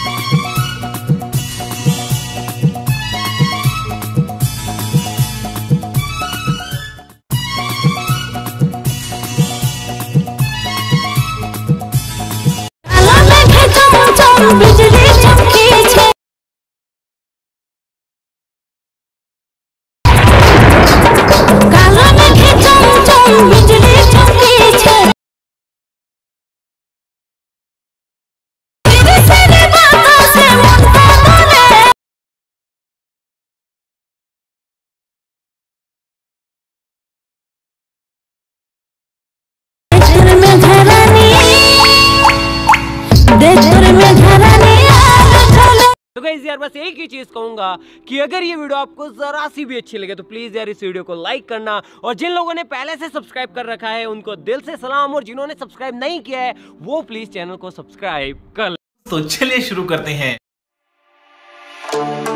बिजली चमकी छे काला में चम बिजली चमकी छे तेरे से बातों से मन बोले घर में घरानी देश में घरानी। तो गाइस यार बस एक ही चीज कहूंगा कि अगर ये वीडियो आपको जरा सी भी अच्छी लगे तो प्लीज यार इस वीडियो को लाइक करना, और जिन लोगों ने पहले से सब्सक्राइब कर रखा है उनको दिल से सलाम, और जिन्होंने सब्सक्राइब नहीं किया है वो प्लीज चैनल को सब्सक्राइब कर। तो चलिए शुरू करते हैं।